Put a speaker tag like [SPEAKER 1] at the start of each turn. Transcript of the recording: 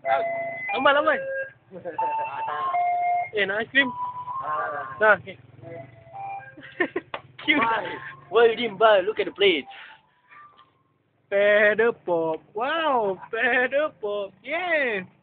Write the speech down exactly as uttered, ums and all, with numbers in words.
[SPEAKER 1] Aman, aman. Eh, nak ice cream? Nah, okay. Cute.
[SPEAKER 2] Why you didn't buy? Look at the plates.
[SPEAKER 1] Feather pop. Wow, feather pop. Yeah.